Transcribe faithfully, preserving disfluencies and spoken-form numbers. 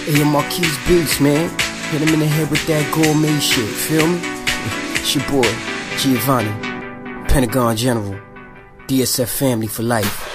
Hey, yo, Marquise Beats, man. Hit him in the head with that gourmet shit, feel me? It's your boy, Giovanni, Pentagon General, D S F family for life.